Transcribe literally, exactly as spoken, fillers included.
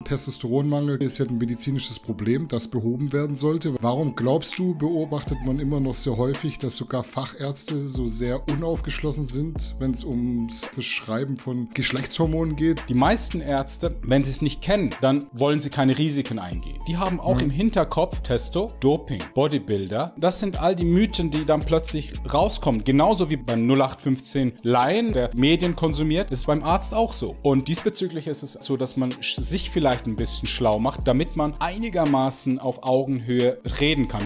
Testosteronmangel ist ja ein medizinisches Problem, das behoben werden sollte. Warum glaubst du, beobachtet man immer noch sehr häufig, dass sogar Fachärzte so sehr unaufgeschlossen sind, wenn es ums Verschreiben von Geschlechtshormonen geht? Die meisten Ärzte, wenn sie es nicht kennen, dann wollen sie keine Risiken eingehen. Die haben auch mhm. im Hinterkopf Testo, Doping, Bodybuilder. Das sind all die Mythen, die dann plötzlich rauskommen. Genauso wie beim null acht fünfzehn Laien, der Medien konsumiert, ist beim Arzt auch so. Und diesbezüglich ist es so, dass man sich vielleicht ein bisschen schlau macht, damit man einigermaßen auf Augenhöhe reden kann.